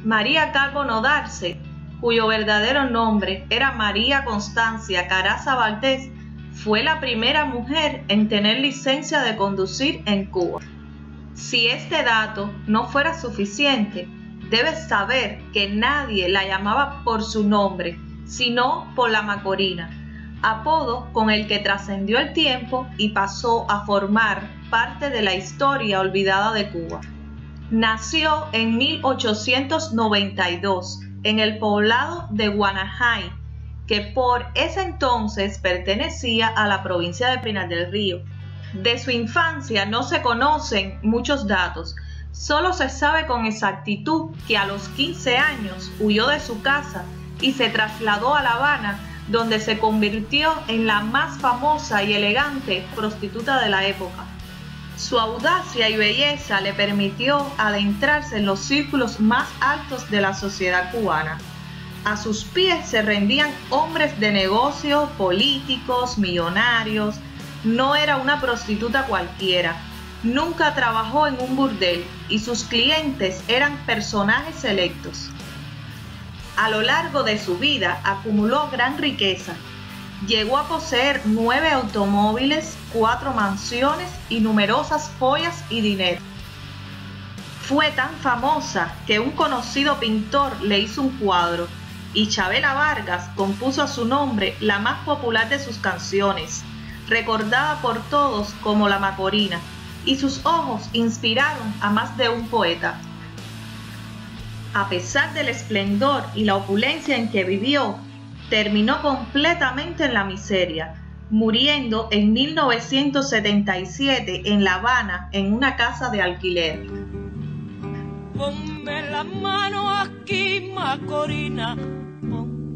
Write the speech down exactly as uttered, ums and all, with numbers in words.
María Calvo Nodarse, cuyo verdadero nombre era María Constancia Caraza Valdés, fue la primera mujer en tener licencia de conducir en Cuba. Si este dato no fuera suficiente, debes saber que nadie la llamaba por su nombre, sino por la Macorina, apodo con el que trascendió el tiempo y pasó a formar parte de la historia olvidada de Cuba. Nació en mil ochocientos noventa y dos en el poblado de Guanajay, que por ese entonces pertenecía a la provincia de Pinar del Río. De su infancia no se conocen muchos datos, solo se sabe con exactitud que a los quince años huyó de su casa y se trasladó a La Habana, donde se convirtió en la más famosa y elegante prostituta de la época. Su audacia y belleza le permitió adentrarse en los círculos más altos de la sociedad cubana. A sus pies se rendían hombres de negocio, políticos, millonarios. No era una prostituta cualquiera. Nunca trabajó en un burdel y sus clientes eran personajes selectos. A lo largo de su vida acumuló gran riqueza. Llegó a poseer nueve automóviles, cuatro mansiones y numerosas joyas y dinero. Fue tan famosa que un conocido pintor le hizo un cuadro y Chavela Vargas compuso a su nombre la más popular de sus canciones, recordada por todos como la Macorina, y sus ojos inspiraron a más de un poeta. A pesar del esplendor y la opulencia en que vivió, terminó completamente en la miseria, muriendo en mil novecientos setenta y siete en La Habana en una casa de alquiler. Ponme la mano aquí, Macorina, ponme